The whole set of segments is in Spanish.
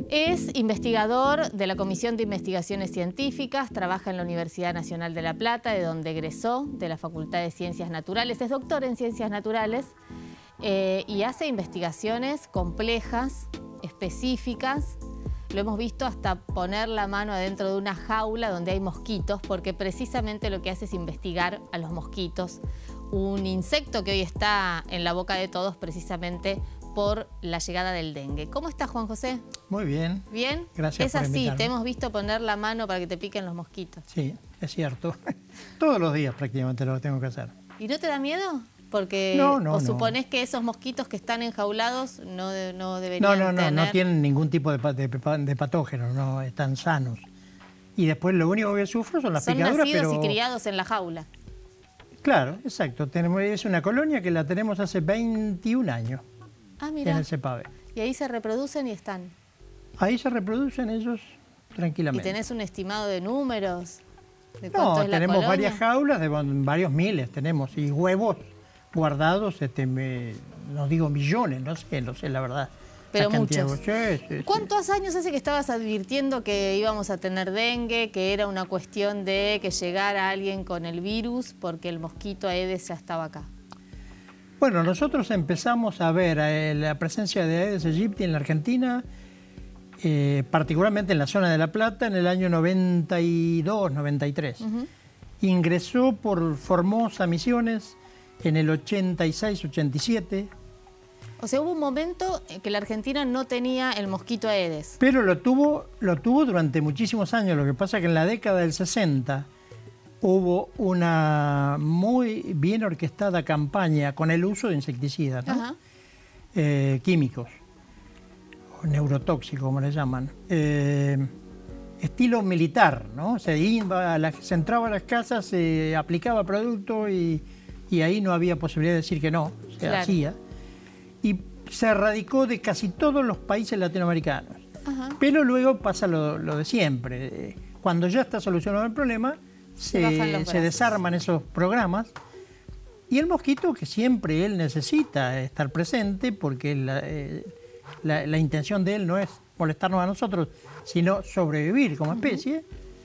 Es investigador de la Comisión de Investigaciones Científicas, trabaja en la Universidad Nacional de La Plata, de donde egresó de la Facultad de Ciencias Naturales, es doctor en Ciencias Naturales y hace investigaciones complejas, específicas. Lo hemos visto hasta poner la mano adentro de una jaula donde hay mosquitos, porque precisamente lo que hace es investigar a los mosquitos, un insecto que hoy está en la boca de todos precisamente por la llegada del dengue. ¿Cómo estás, Juan José? Muy bien. ¿Bien? Gracias por invitarme. Es así, te hemos visto poner la mano para que te piquen los mosquitos. Sí, es cierto. Todos los días prácticamente lo tengo que hacer. ¿Y no te da miedo? Porque no. suponés que esos mosquitos que están enjaulados no deberían tener... No tienen ningún tipo de patógeno, no están sanos. Y después lo único que sufro son las picaduras, pero... Son nacidos y criados en la jaula. Claro, exacto. Es una colonia que la tenemos hace 21 años. Ah, mira. En el CEPAVE. Y ahí se reproducen y están. Ahí se reproducen ellos tranquilamente. ¿Y tenés un estimado de números? ¿De no, cuánto es la tenemos colonia? varias jaulas, de varios miles tenemos, y huevos guardados, no digo millones, no sé la verdad. Pero muchos. Sí. ¿Cuántos años hace que estabas advirtiendo que íbamos a tener dengue, que era una cuestión de que llegara alguien con el virus porque el mosquito Aedes ya estaba acá? Bueno, nosotros empezamos a ver la presencia de Aedes aegypti en la Argentina, particularmente en la zona de La Plata, en el año 92, 93. Ingresó por Formosa, Misiones, en el 86, 87. O sea, hubo un momento en que la Argentina no tenía el mosquito Aedes. Pero lo tuvo durante muchísimos años. Lo que pasa es que en la década del 60... hubo una muy bien orquestada campaña con el uso de insecticidas, ¿no? Químicos, o neurotóxicos, como le llaman. Estilo militar, ¿no? Se entraba a las casas, se aplicaba producto y ahí no había posibilidad de decir que no, se hacía. Y se erradicó de casi todos los países latinoamericanos. Pero luego pasa lo de siempre. Cuando ya está solucionado el problema, se desarman esos programas y el mosquito, que siempre él necesita estar presente porque la intención de él no es molestarnos a nosotros, sino sobrevivir como especie,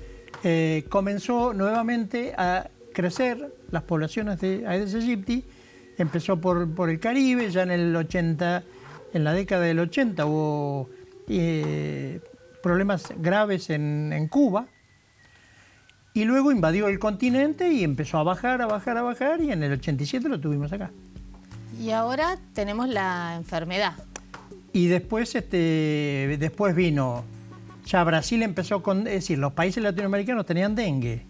comenzó nuevamente a crecer las poblaciones de Aedes aegypti. Empezó por el Caribe, ya en la década del 80 hubo problemas graves en Cuba. Y luego invadió el continente y empezó a bajar, y en el 87 lo tuvimos acá. Y ahora tenemos la enfermedad. Y después, después vino, ya Brasil empezó es decir, los países latinoamericanos tenían dengue.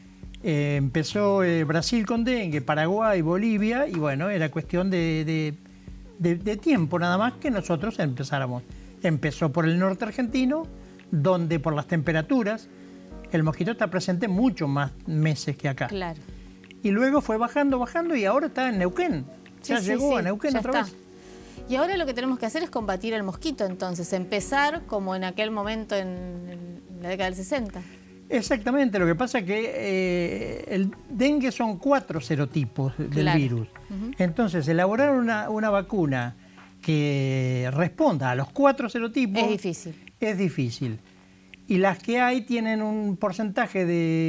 Empezó Brasil con dengue, Paraguay, Bolivia, y bueno, era cuestión de tiempo nada más que nosotros empezáramos. Empezó por el norte argentino, donde por las temperaturas, el mosquito está presente mucho más meses que acá. Claro. Y luego fue bajando y ahora está en Neuquén. Ya llegó a Neuquén otra vez. Y ahora lo que tenemos que hacer es combatir el mosquito, entonces, empezar como en aquel momento en la década del 60. Exactamente, lo que pasa es que el dengue son 4 serotipos del virus. Entonces, elaborar una vacuna que responda a los 4 serotipos es difícil. Y las que hay tienen un porcentaje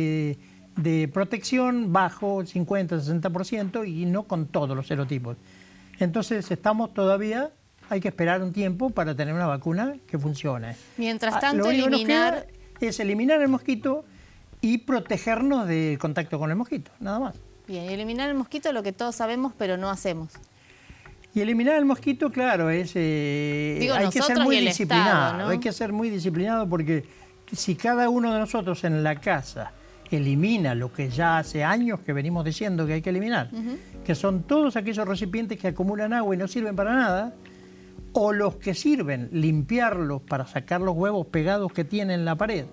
de protección bajo, 50-60%, y no con todos los serotipos. Entonces hay que esperar un tiempo para tener una vacuna que funcione. Mientras tanto, lo único que nos queda es eliminar el mosquito y protegernos del contacto con el mosquito, nada más. Bien, y eliminar el mosquito es lo que todos sabemos, pero no hacemos. Y eliminar el mosquito, claro, hay que ser muy disciplinado. Estado, ¿no? Hay que ser muy disciplinado porque si cada uno de nosotros en la casa elimina lo que ya hace años que venimos diciendo que hay que eliminar, que son todos aquellos recipientes que acumulan agua y no sirven para nada, o los que sirven, limpiarlos para sacar los huevos pegados que tienen en la pared,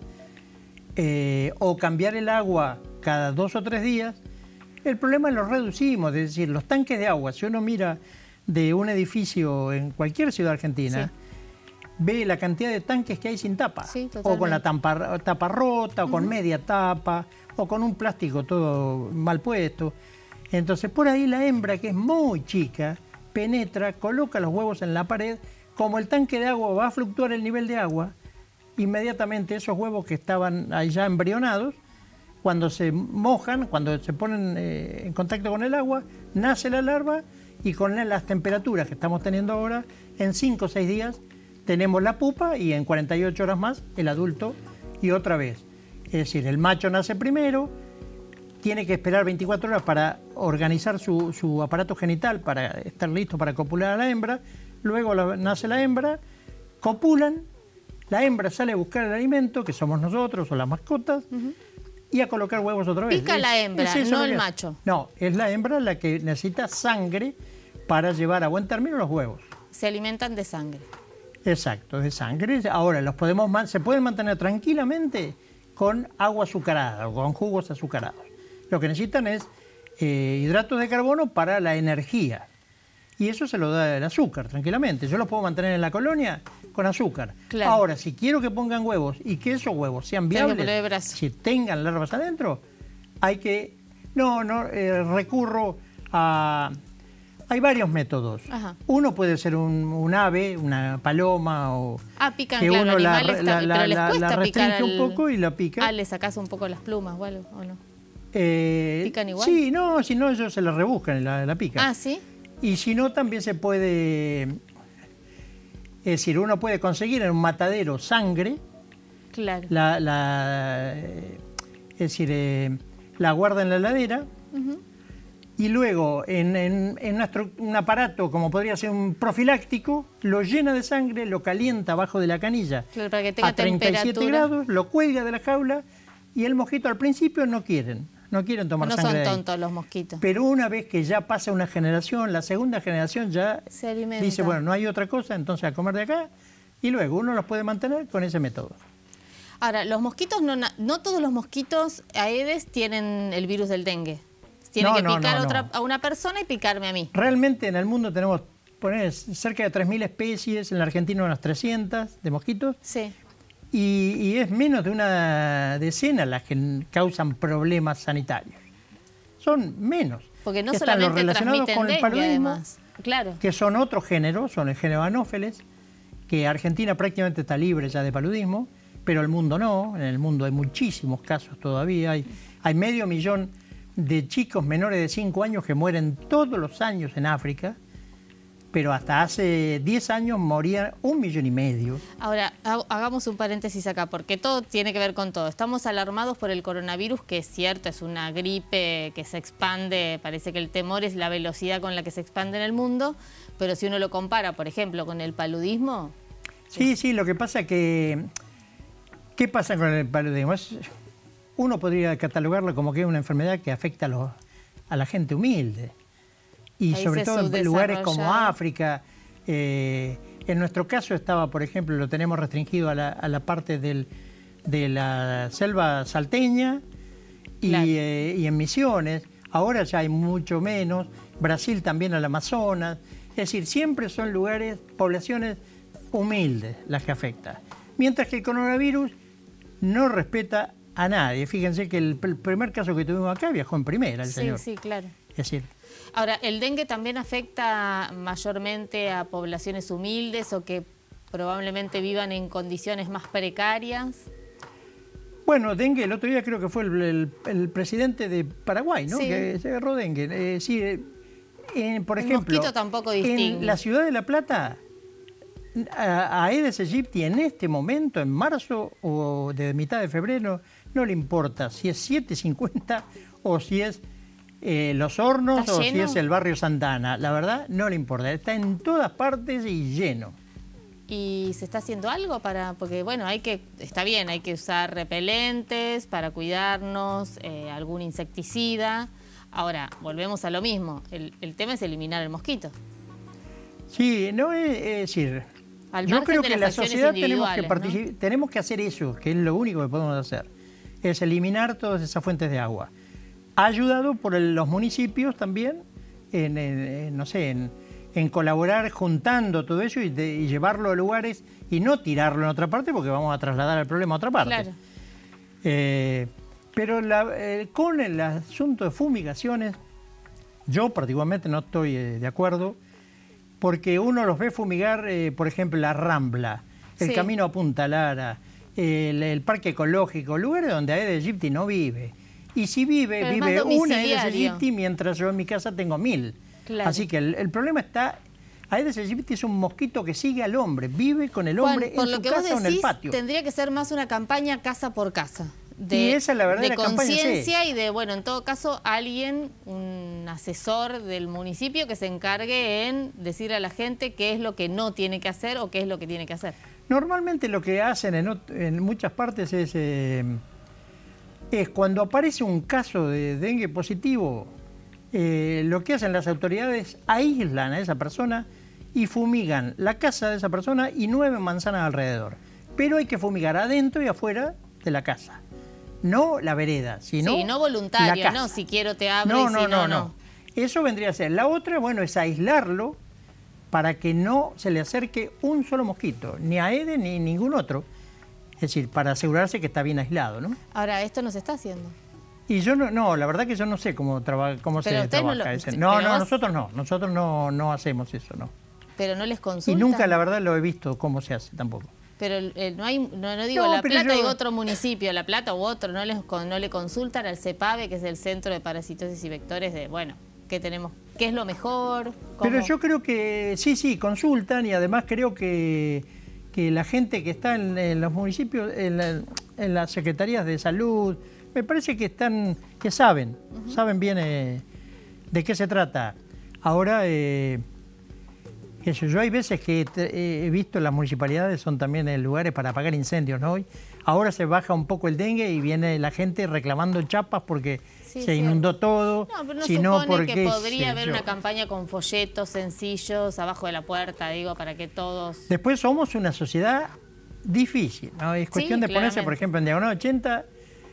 o cambiar el agua cada 2 o 3 días, el problema lo reducimos. Es decir, los tanques de agua, si uno mira de un edificio en cualquier ciudad argentina, ve la cantidad de tanques que hay sin tapa, o con la tapa rota, o con media tapa, o con un plástico todo mal puesto. Entonces por ahí la hembra, que es muy chica, penetra, coloca los huevos en la pared. Como el tanque de agua va a fluctuar el nivel de agua, inmediatamente esos huevos que estaban ahí ya embrionados, cuando se mojan, cuando se ponen en contacto con el agua, nace la larva y con las temperaturas que estamos teniendo ahora, en 5 o 6 días tenemos la pupa y en 48 horas más el adulto y otra vez. Es decir, el macho nace primero, tiene que esperar 24 horas para organizar su aparato genital para estar listo para copular a la hembra, luego nace la hembra, copulan, la hembra sale a buscar el alimento, que somos nosotros o las mascotas, y a colocar huevos otra vez. Pica la hembra, no el macho. No, es la hembra la que necesita sangre para llevar a buen término los huevos. Se alimentan de sangre. Exacto, de sangre. Ahora, se pueden mantener tranquilamente con agua azucarada o con jugos azucarados. Lo que necesitan es hidratos de carbono para la energía. Y eso se lo da el azúcar, tranquilamente. Yo los puedo mantener en la colonia con azúcar. Claro. Ahora, si quiero que pongan huevos y que esos huevos sean viables, si tengan larvas adentro, hay que... recurro a... Hay varios métodos. Ajá. Uno puede ser un ave, una paloma o... pican, que claro, uno la restringe un poco y la pica. ¿Le sacás un poco las plumas o algo, o no? ¿Pican igual? Sí, no, si no ellos se la rebuscan y la pican. ¿Sí? Y si no, también se puede... Es decir, uno puede conseguir en un matadero sangre. Claro. Es decir, la guarda en la heladera. Y luego, en un aparato, como podría ser un profiláctico, lo llena de sangre, lo calienta abajo de la canilla para que tenga a 37 grados, lo cuelga de la jaula y el mosquito al principio no quieren tomar sangre. No son tontos los mosquitos. Pero una vez que ya pasa una generación, la segunda generación ya dice, bueno, no hay otra cosa, entonces a comer de acá, y luego uno los puede mantener con ese método. Ahora, los mosquitos, no todos los mosquitos Aedes tienen el virus del dengue. Tiene que picar a una persona y picarme a mí. Realmente en el mundo tenemos cerca de 3.000 especies, en la Argentina unas 300 de mosquitos. Sí. Y es menos de una decena las que causan problemas sanitarios. Son menos. Porque no solamente los relacionados con el paludismo, además. Claro. Que son otro género, son el género Anopheles, que Argentina prácticamente está libre ya de paludismo, pero el mundo no. En el mundo hay muchísimos casos todavía. Hay 500.000 de chicos menores de 5 años que mueren todos los años en África, pero hasta hace 10 años morían 1,5 millones. Ahora, hagamos un paréntesis acá, porque todo tiene que ver con todo. Estamos alarmados por el coronavirus, que es cierto, es una gripe que se expande, parece que el temor es la velocidad con la que se expande en el mundo, pero si uno lo compara, por ejemplo, con el paludismo... Sí, lo que pasa que... ¿Qué pasa con el paludismo? Uno podría catalogarlo como que es una enfermedad que afecta a la gente humilde. Y sobre todo en lugares como África. En nuestro caso estaba, por ejemplo, lo tenemos restringido a la parte de la selva salteña y en Misiones. Ahora ya hay mucho menos. Brasil también al Amazonas. Es decir, siempre son lugares, poblaciones humildes las que afecta. Mientras que el coronavirus no respeta a nadie. Fíjense que el primer caso que tuvimos acá viajó en primera el señor. Sí, claro. Es decir... Ahora, ¿el dengue también afecta mayormente a poblaciones humildes o que probablemente vivan en condiciones más precarias? Bueno, dengue, el otro día creo que fue el presidente de Paraguay, ¿no? Sí. Que se agarró dengue. Por ejemplo, el mosquito tampoco distingue. En la ciudad de La Plata, a Aedes aegypti en este momento, en marzo o de mitad de febrero, no le importa si es 750 o si es Los Hornos o si es el barrio Santana. La verdad, no le importa. Está en todas partes y lleno. ¿Y se está haciendo algo para...? Porque, bueno, está bien, hay que usar repelentes para cuidarnos, algún insecticida. Ahora, volvemos a lo mismo. El tema es eliminar el mosquito. Sí, no es decir... Yo creo que la sociedad tenemos que hacer eso, que es lo único que podemos hacer. Es eliminar todas esas fuentes de agua. Ayudado por los municipios también en colaborar juntando todo eso y llevarlo a lugares y no tirarlo en otra parte porque vamos a trasladar el problema a otra parte. Claro. Pero con el asunto de fumigaciones, yo particularmente no estoy de acuerdo porque uno los ve fumigar, por ejemplo, la Rambla, el camino a Punta Lara, el parque ecológico, lugares donde Aedes aegypti no vive. Y si vive, vive una Aedes aegypti, mientras yo en mi casa tengo 1000. Claro. Así que el problema está... Aedes aegypti es un mosquito que sigue al hombre, vive con el hombre en su casa o en el patio. Tendría que ser más una campaña casa por casa. Y esa es la verdadera campaña. De conciencia y de, bueno, en todo caso, alguien, un asesor del municipio que se encargue en decir a la gente qué es lo que no tiene que hacer o qué es lo que tiene que hacer. Normalmente lo que hacen en muchas partes es cuando aparece un caso de dengue positivo, lo que hacen las autoridades aíslan a esa persona y fumigan la casa de esa persona y 9 manzanas alrededor. Pero hay que fumigar adentro y afuera de la casa. No la vereda, sino sí, no voluntario, no, si quiero te abro no. Eso vendría a ser. La otra, bueno, es aislarlo para que no se le acerque un solo mosquito, ni Aedes ni ningún otro. Es decir, para asegurarse que está bien aislado, ¿no? Ahora, esto no se está haciendo. Y yo no, la verdad que yo no sé cómo se trabaja ese. No, nosotros no hacemos eso, no. Pero no les consultan. Y nunca, la verdad, lo he visto cómo se hace tampoco. Pero no digo La Plata, digo otro municipio, La Plata u otro, no le consultan al CEPAVE, que es el Centro de Parasitosis y Vectores, de, bueno, ¿qué tenemos? ¿Qué es lo mejor? ¿Cómo? Pero yo creo que sí, consultan, y además creo que la gente que está en los municipios, en las secretarías de salud, me parece que saben bien de qué se trata. Ahora... yo hay veces que he visto las municipalidades son también lugares para apagar incendios, ¿no? Ahora se baja un poco el dengue y viene la gente reclamando chapas porque se inundó todo. No, pero no supone que podría haber una campaña con folletos sencillos abajo de la puerta, digo, para que todos... Después somos una sociedad difícil, ¿no? Es cuestión de ponerse, por ejemplo, en Diagonal 80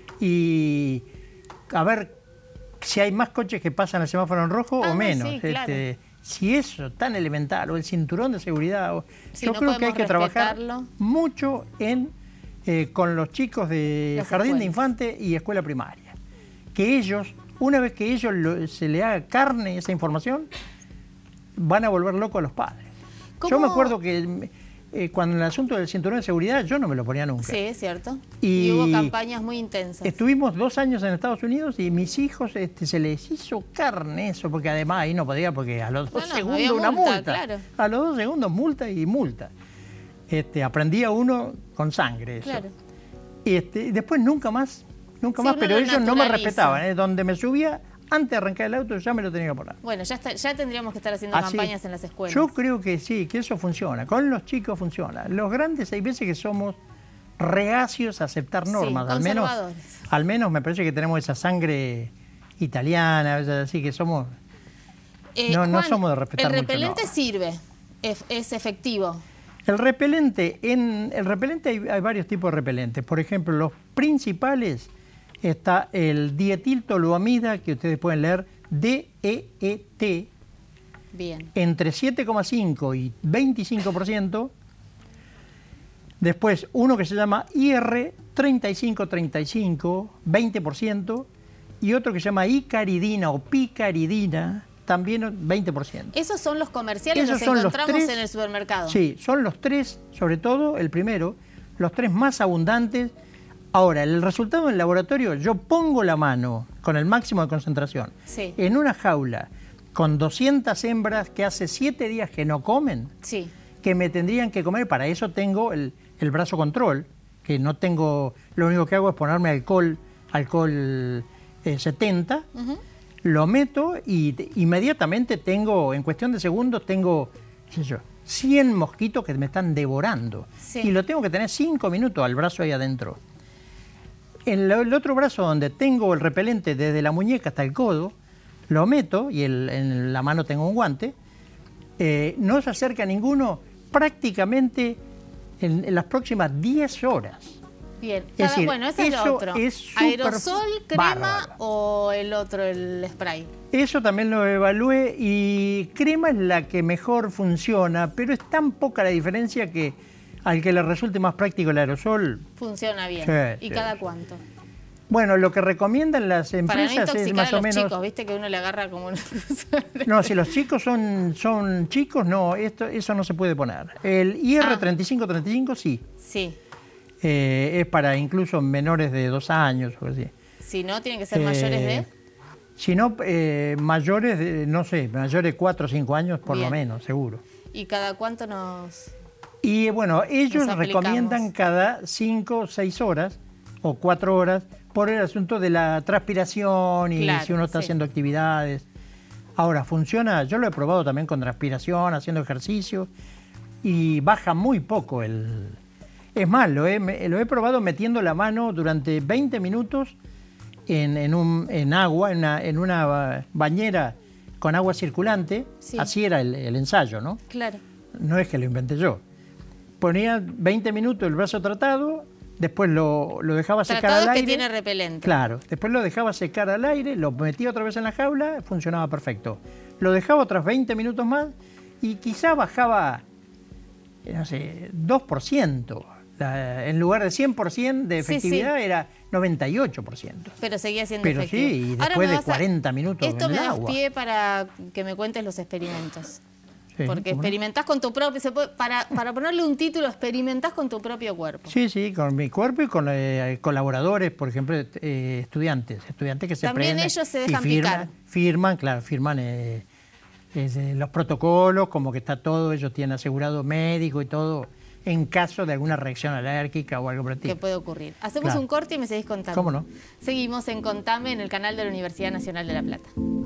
y a ver si hay más coches que pasan el semáforo en rojo o menos. Sí, claro. Si eso tan elemental, o el cinturón de seguridad, yo creo que hay que trabajar mucho con los chicos de jardín de infantes y escuela primaria. Que ellos, una vez que se le haga carne esa información, van a volver locos a los padres. Yo me acuerdo que cuando el asunto del cinturón de seguridad yo no me lo ponía nunca. Sí, es cierto. Y hubo campañas muy intensas. Estuvimos 2 años en Estados Unidos y mis hijos se les hizo carne eso, porque además ahí no podía, porque a los 2 segundos una multa. Claro. A los 2 segundos multa y multa. Aprendía uno con sangre eso. Claro. Y después nunca más, pero ellos no me respetaban. Donde me subía, antes de arrancar el auto ya me lo tenía que poner. Bueno, ya tendríamos que estar haciendo campañas en las escuelas. Yo creo que sí, que eso funciona. Con los chicos funciona. Los grandes hay veces que somos reacios a aceptar normas. Al menos me parece que tenemos esa sangre italiana, así que somos... Juan, no somos de respetar mucho. ¿El repelente sirve? ¿Es efectivo? El repelente hay varios tipos de repelentes. Por ejemplo, los principales... Está el dietiltoluamida, que ustedes pueden leer, DEET, bien, entre 7,5 y 25%. Después uno que se llama IR3535, 20%. Y otro que se llama icaridina o picaridina, también 20%. ¿Esos son los comerciales que encontramos en el supermercado? Sí, son los 3, sobre todo el primero, los 3 más abundantes. Ahora, el resultado en el laboratorio, yo pongo la mano con el máximo de concentración en una jaula con 200 hembras que hace 7 días que no comen, que me tendrían que comer. Para eso tengo el brazo control, que no tengo, lo único que hago es ponerme alcohol 70, lo meto y inmediatamente tengo, en cuestión de segundos, tengo, 100 mosquitos que me están devorando. Y lo tengo que tener 5 minutos al brazo ahí adentro. En el otro brazo, donde tengo el repelente desde la muñeca hasta el codo, lo meto y en la mano tengo un guante. No se acerca ninguno prácticamente en las próximas 10 horas. Bien, bueno, ese es lo otro. ¿Aerosol, crema o el otro, el spray? Eso también lo evalué y crema es la que mejor funciona, pero es tan poca la diferencia que al que le resulte más práctico el aerosol... Funciona bien. ¿Y cada cuánto? Bueno, lo que recomiendan las empresas es más o menos... Para no chicos, ¿viste que uno le agarra como una... No, si los chicos son chicos, no, eso no se puede poner. El IR3535 sí. Sí. es para incluso menores de 2 años o así. Si no, tienen que ser mayores de... Si no, mayores de, no sé, mayores de 4 o 5 años por lo menos, seguro. ¿Y cada cuánto nos...? Y bueno, ellos recomiendan cada 5 o 6 horas o 4 horas por el asunto de la transpiración y si uno está haciendo actividades. Ahora, funciona, yo lo he probado también con transpiración, haciendo ejercicio y baja muy poco el... Es más, lo he probado metiendo la mano durante 20 minutos en agua, en una bañera con agua circulante. Así era el ensayo, ¿no? Claro. No es que lo inventé yo. Ponía 20 minutos el brazo tratado, después lo dejaba secar al aire. Que tiene repelente. Claro, después lo dejaba secar al aire, lo metía otra vez en la jaula, funcionaba perfecto. Lo dejaba otros 20 minutos más y quizá bajaba, no sé, 2%. En lugar de 100% de efectividad era 98%. Pero seguía siendo efectivo. Sí, y después de 40 minutos esto me da pie para que me cuentes los experimentos. Sí, porque experimentás con tu propio... Para ponerle un título, experimentás con tu propio cuerpo. Sí, con mi cuerpo y con colaboradores, por ejemplo, estudiantes que se También ellos se dejan picar. Firman los protocolos, como que está todo, ellos tienen asegurado médico y todo, en caso de alguna reacción alérgica o algo por el estilo. Que puede ocurrir. Hacemos un corte y me seguís contando. ¿Cómo no? Seguimos en Contame en el canal de la Universidad Nacional de La Plata.